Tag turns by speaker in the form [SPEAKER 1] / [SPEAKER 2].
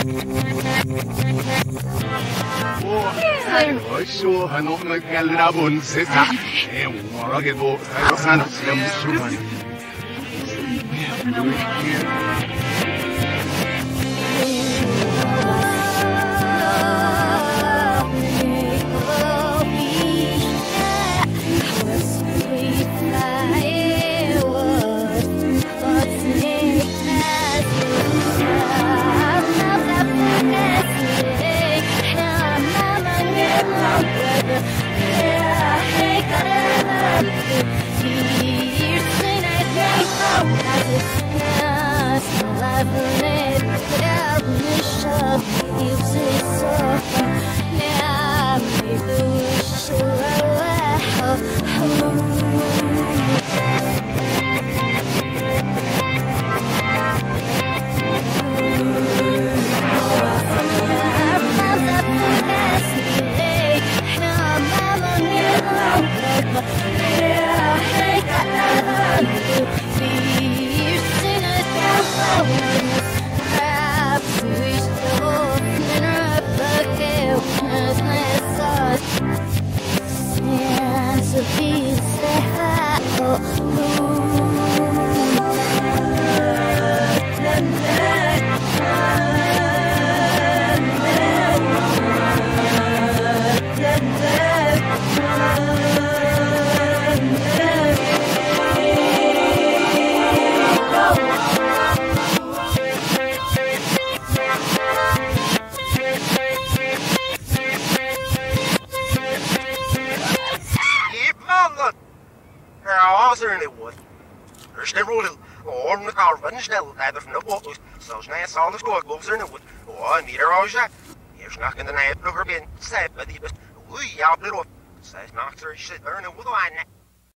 [SPEAKER 1] 쇼한 놈을 갈라본 세상 애월하게도 사는 시험수만
[SPEAKER 2] There's the rule on the car running snel either from the boat, so nice all the score goes in the wood. Oh, neither always that. Here's knocking the night over being said, but he was, we out little. Says knocks her shit burning with wine.